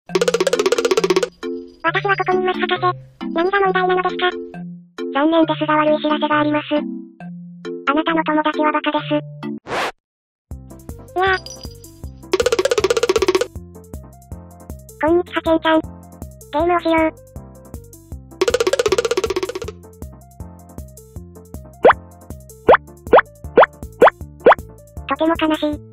私はここにいます博士。何が問題なのですか？ 残念ですが悪い知らせがあります。あなたの友達はバカです。 いや。 こんにちはケンちゃん。ゲームをしよう。とても悲しい。